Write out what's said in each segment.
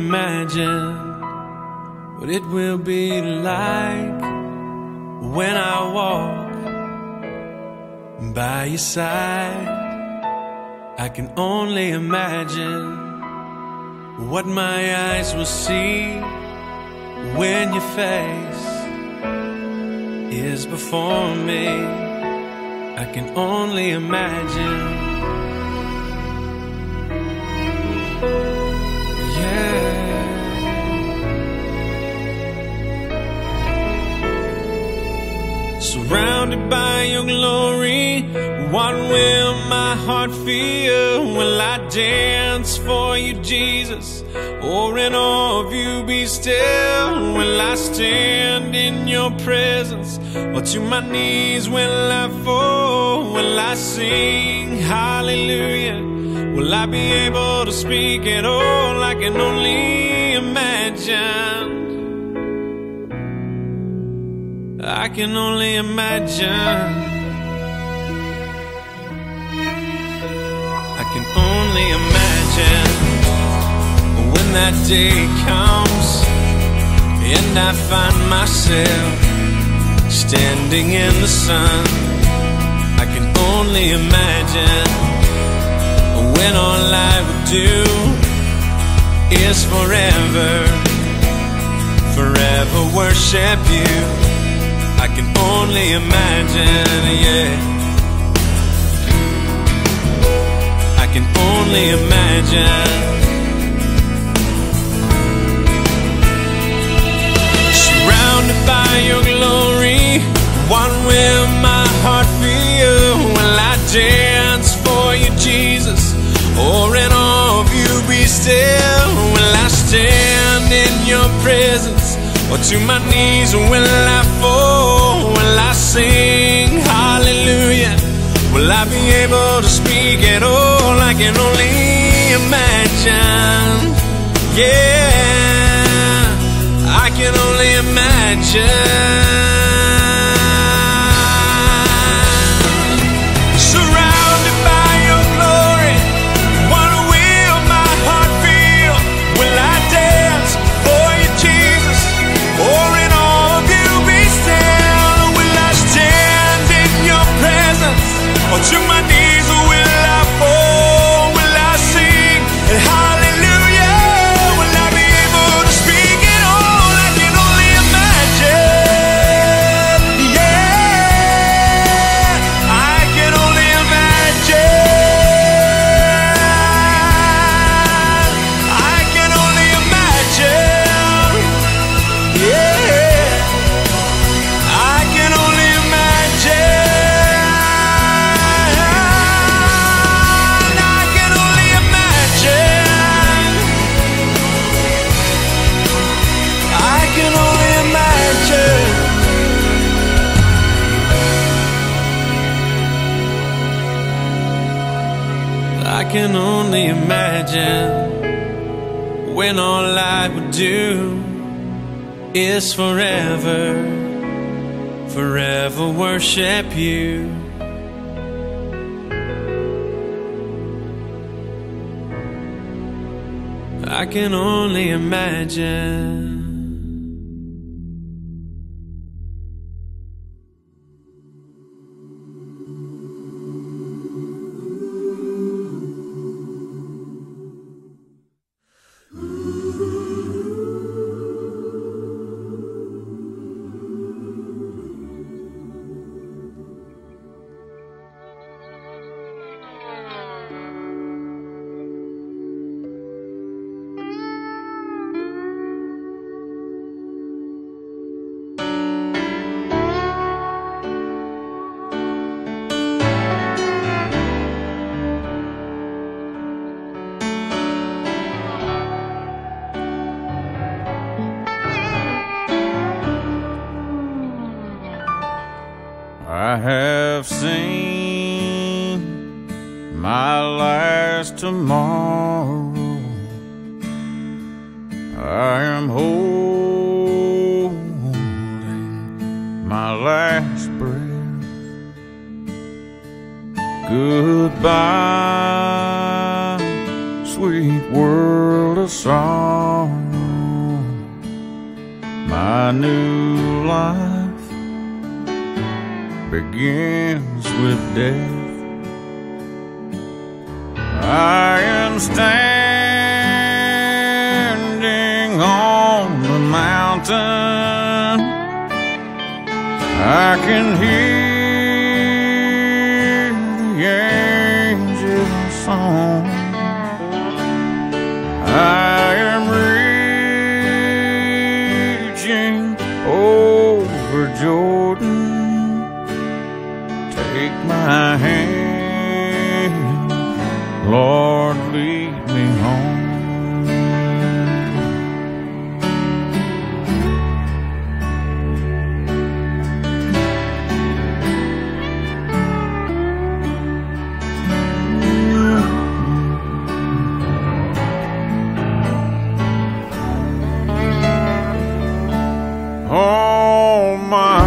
imagine what it will be like when I walk by your side. I can only imagine what my eyes will see when your face is before me. I can only imagine. Surrounded by your glory, what will my heart feel? Will I dance for you, Jesus? Or in awe of you be still? Will I stand in your presence? Or to my knees will I fall? Will I sing hallelujah? Will I be able to speak at all? I can only imagine. I can only imagine. I can only imagine when that day comes and I find myself standing in the sun. I can only imagine when all I would do is forever, forever worship you. I can only imagine, yeah. I can only imagine. Surrounded by your glory, what will my heart feel? Will I dance for you, Jesus? Or in awe of you be still? Will I stand in your presence? Or to my knees will I fall? Will I sing hallelujah? Will I be able to speak at all? I can only imagine. Yeah, I can only imagine. Surrounded by your glory, what will my heart feel? Will I dance for you, Jesus? Or in awe of you be still? Will I stand in your presence? Or to my knees will I fall? Will I sing hallelujah? Will I be able to speak at all? I can only imagine. Yeah, I can only imagine. I can only imagine. Yeah, I can only imagine. I can only imagine. I can only imagine. I can only imagine when all I would do is forever, forever worship you. I can only imagine. I have seen my last tomorrow. I am holding my last breath. Goodbye, sweet world of song. My new life begins with death. I am standing on the mountain. I can hear the angels' song. I am reaching over Jordan. Take my hand, Lord, lead me home. All my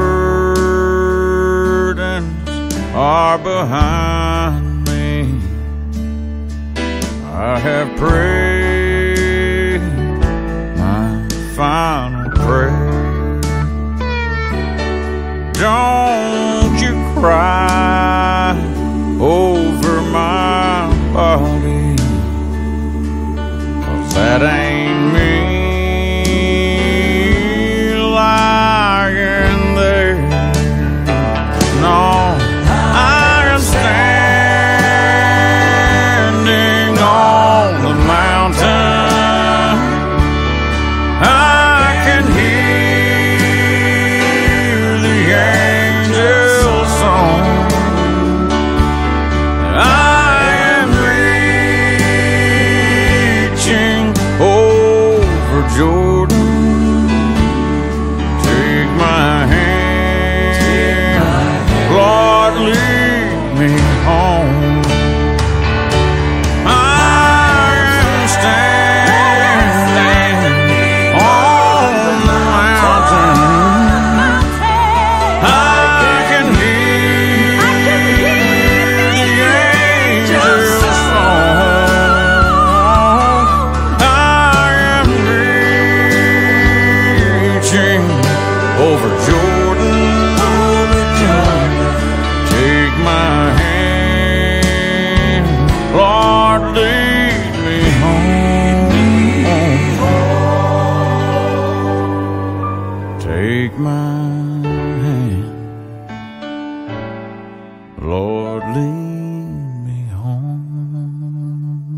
burdens are behind me. I have prayed my final prayer. Don't you cry over my body, 'cause that ain't me lying there. No, I am standing on the mountain. I can hear the angels' song. I am reaching over Jordan. Take my hand, Lord, lead me home. I am standing on the mountain. I can hear the angels' song. I am reaching over Jordan. Take my hand, Lord, lead me home. Take my hand, Lord, lead me home.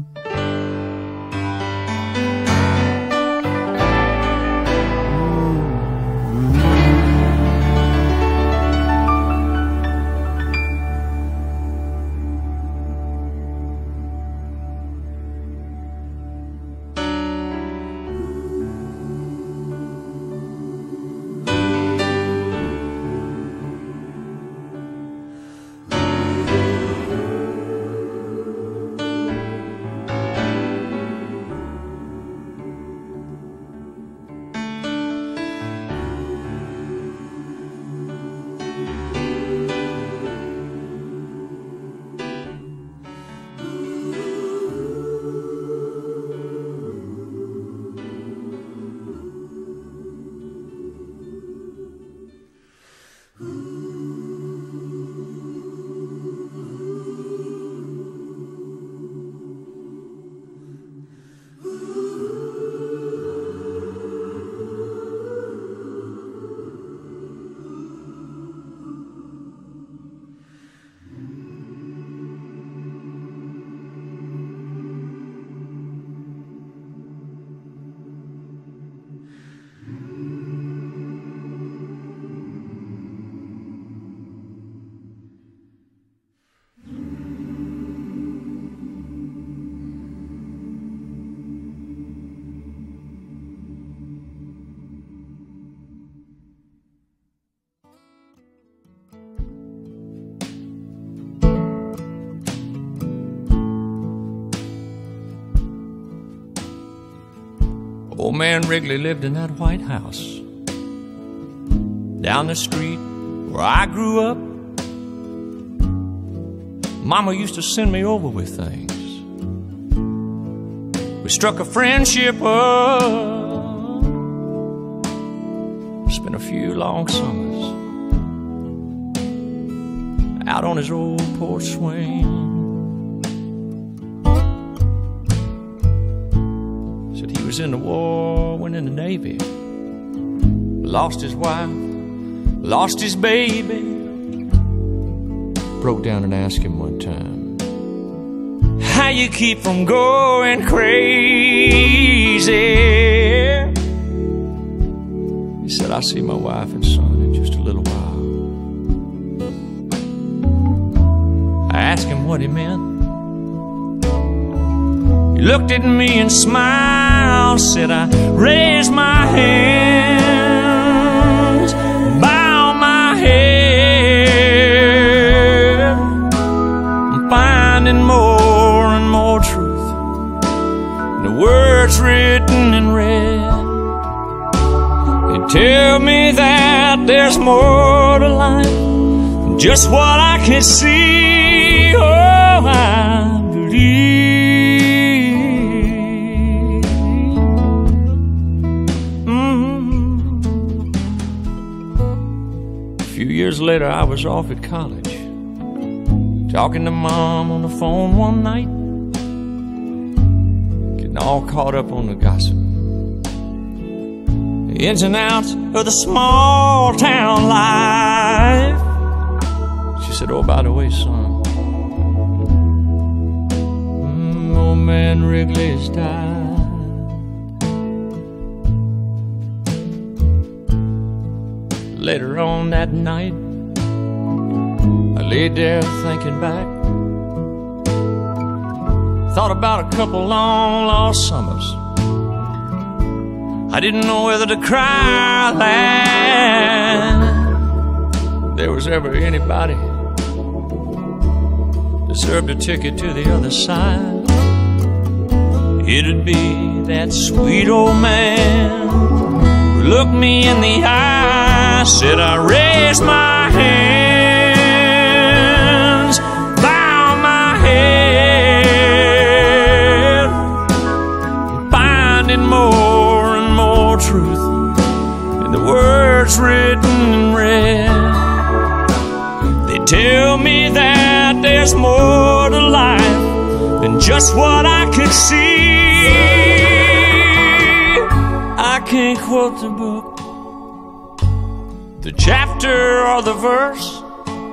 Old man Wrigley lived in that White House down the street where I grew up. Mama used to send me over with things. We struck a friendship up spent a few long summers out on his old porch swing. Said he was in the war, went in the Navy, lost his wife, lost his baby. Broke down and asked him one time, how you keep from going crazy? He said, I'll see my wife and son in just a little while. I asked him what he meant. He looked at me and smiled, said, I raised my hands, bow my head. I'm finding more and more truth in the words written in red. They tell me that there's more to life than just what I can see. Oh, I believe. A few years later, I was off at college, talking to Mom on the phone one night, getting all caught up on the gossip, the ins and outs of the small town life. She said, oh, by the way, son, old man Wrigley's died. Later on that night, I laid there thinking back, thought about a couple long lost summers. I didn't know whether to cry or laugh. There was ever anybody deserved a ticket to the other side. It'd be that sweet old man who looked me in the eye, said, I raised my hands, bow my head, finding more and more truth in the words written in red. They tell me that there's more to life than just what I could see. I can't quote the book, the chapter or the verse.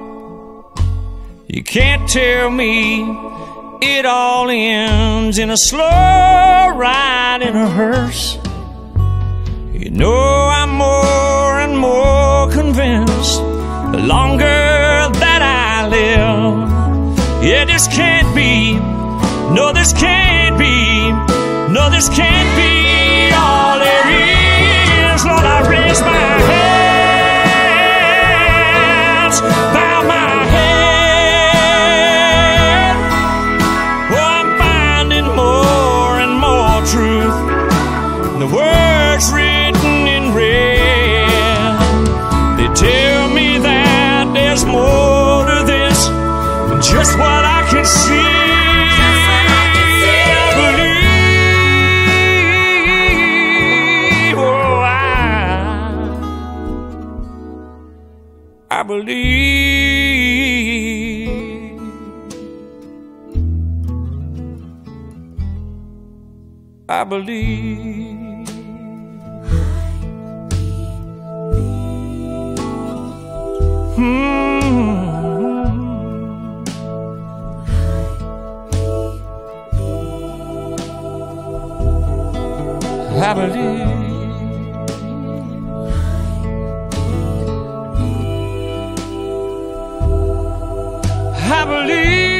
You can't tell me it all ends in a slow ride in a hearse. You know I'm more and more convinced the longer that I live. Yeah, this can't be, no, this can't be, no, this can't be all there is. Lord, I raise my hands, bow my head. Oh, I'm finding more and more truth in the words written in red. They tell me that there's more to this than just what I can see. I believe. I believe. I believe. I believe.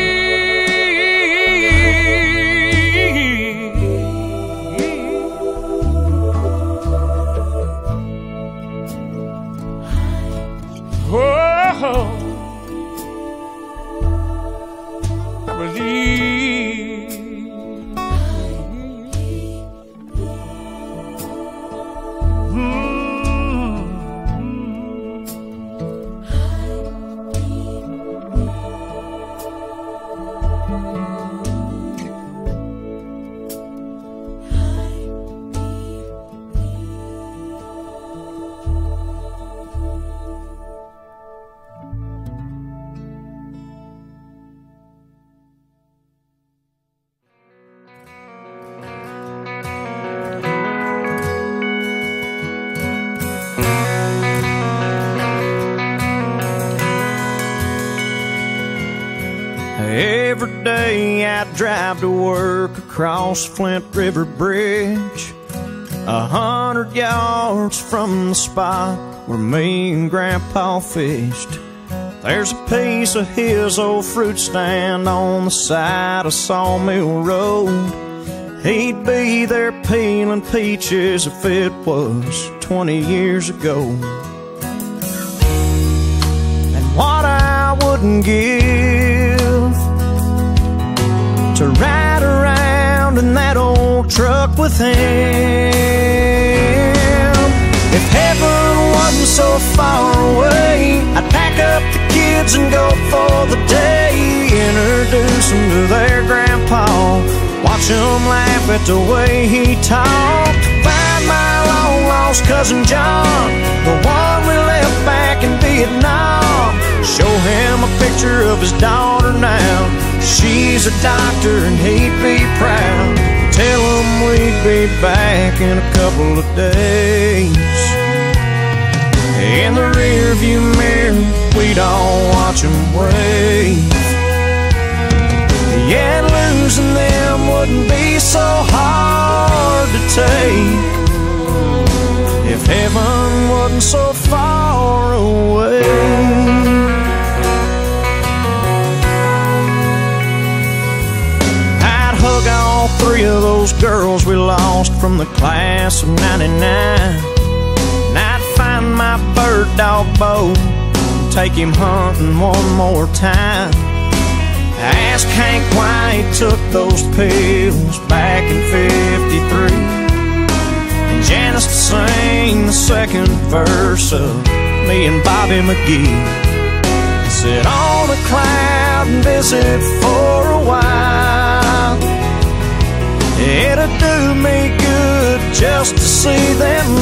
Oh, I believe. drive to work across Flint River Bridge, 100 yards from the spot where me and Grandpa fished. There's a piece of his old fruit stand on the side of Sawmill Road. He'd be there peeling peaches if it was 20 years ago. And what I wouldn't give to ride around in that old truck with him. If heaven wasn't so far away, I'd pack up the kids and go for the day. Introduce them to their grandpa, watch him laugh at the way he talked. Find my long-lost cousin John, the one we left back in Vietnam. Show him a picture of his daughter now. She's a doctor and he'd be proud. Tell him we'd be back in a couple of days. In the rearview mirror, we'd all watch him wave. Yeah, losing them wouldn't be so hard to take if heaven wasn't so far away. I'd hug all three of those girls we lost from the class of '99. And I'd find my bird dog Bo, take him hunting one more time. Ask Hank why he took those pills back in '53, and Janice to sing the second verse of me and Bobby McGee. Sit on a cloud and visit for a while. It'd do me good just to see them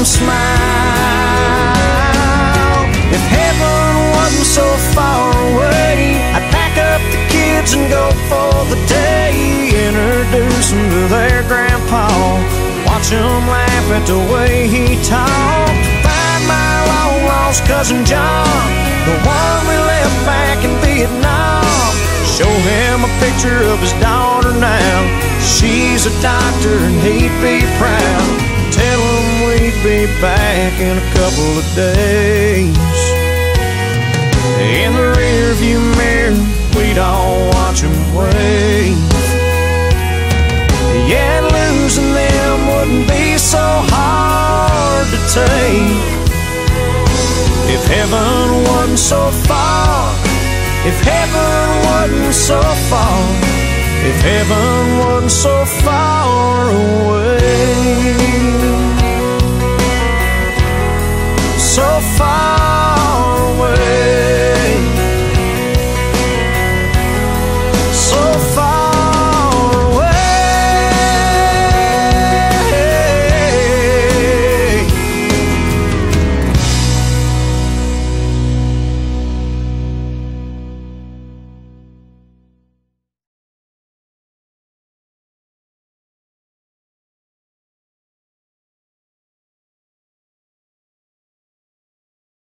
smile. If heaven wasn't so far away, I'd pack up the kids and go for the day. Introduce them to their grandpa, watch him laugh at the way he talked. Find my long-lost cousin John, the one we left back in Vietnam. Show him a picture of his daughter now. She's a doctor and he'd be proud. Tell him we'd be back in a couple of days. In the rearview mirror, we'd all watch him wave. Yeah, losing them wouldn't be so hard to take if heaven wasn't so far. If heaven wasn't so far. If heaven wasn't so far away.